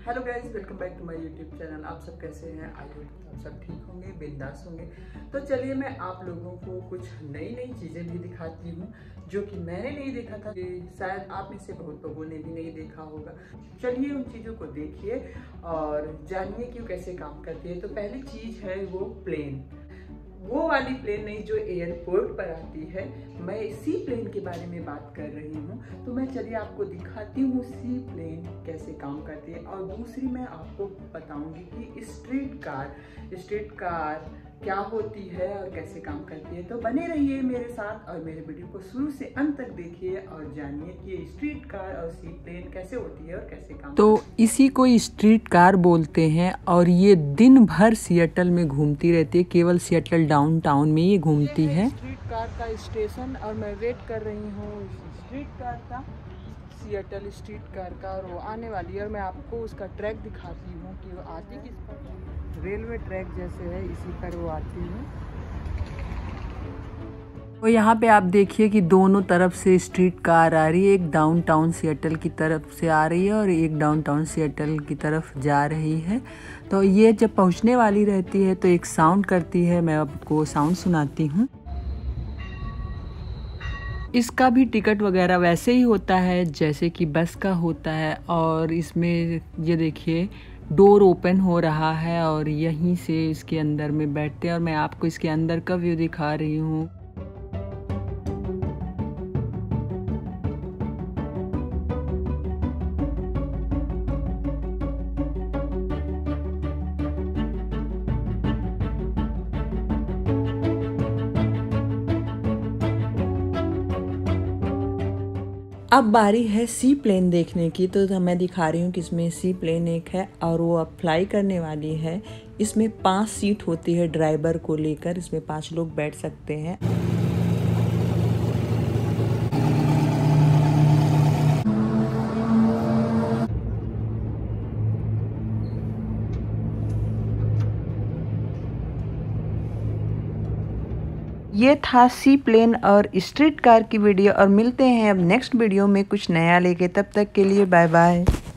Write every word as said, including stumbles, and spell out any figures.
Hello guys, welcome back to my YouTube channel. आप सब कैसे हैं? आई होप आप सब ठीक होंगे, बिंदास होंगे। तो चलिए मैं आप लोगों को कुछ नई नई चीज़ें भी दिखाती हूँ जो कि मैंने नहीं देखा था, कि शायद आप में से बहुत लोगों ने भी नहीं देखा होगा। चलिए उन चीज़ों को देखिए और जानिए कि वो कैसे काम करती है। तो पहली चीज़ है वो प्लेन, वो वाली प्लेन नहीं जो एयरपोर्ट पर आती है। मैं सी प्लेन के बारे में बात कर रही हूँ। तो मैं चलिए आपको दिखाती हूँ सी प्लेन कैसे काम करती है। और दूसरी मैं आपको बताऊंगी कि स्ट्रीट कार स्ट्रीट कार क्या होती है और कैसे काम करती है। तो बने रहिए मेरे साथ और मेरे वीडियो को शुरू से अंत तक देखिए और जानिए कि स्ट्रीट कार और सी प्लेन कैसे होती है और कैसे काम तो इसी को स्ट्रीट कार बोलते हैं और ये दिन भर सिएटल में घूमती रहती है। केवल सिएटल डाउनटाउन में ये घूमती है। स्ट्रीट कार का स्टेशन और मैं वेट कर रही हूँ स्ट्रीट कार का, सिएटल स्ट्रीट कार का, और वो आने वाली है। और मैं आपको उसका ट्रैक दिखाती हूँ कि वो आती किस पर। रेलवे ट्रैक जैसे है इसी पर वो आती है। तो यहाँ पे आप देखिए कि दोनों तरफ से स्ट्रीट कार आ रही है। एक डाउनटाउन सिएटल की तरफ से आ रही है और एक डाउनटाउन सिएटल की तरफ जा रही है। तो ये जब पहुँचने वाली रहती है तो एक साउंड करती है। मैं आपको साउंड सुनाती हूँ। इसका भी टिकट वगैरह वैसे ही होता है जैसे कि बस का होता है। और इसमें ये देखिए डोर ओपन हो रहा है और यहीं से इसके अंदर में बैठते हैं। और मैं आपको इसके अंदर का व्यू दिखा रही हूँ। अब बारी है सी प्लेन देखने की। तो मैं दिखा रही हूँ कि इसमें सी प्लेन एक है और वो अब फ्लाई करने वाली है। इसमें पांच सीट होती है ड्राइवर को लेकर। इसमें पांच लोग बैठ सकते हैं। ये था सी प्लेन और स्ट्रीट कार की वीडियो और मिलते हैं अब नेक्स्ट वीडियो में कुछ नया लेके। तब तक के लिए बाय बाय।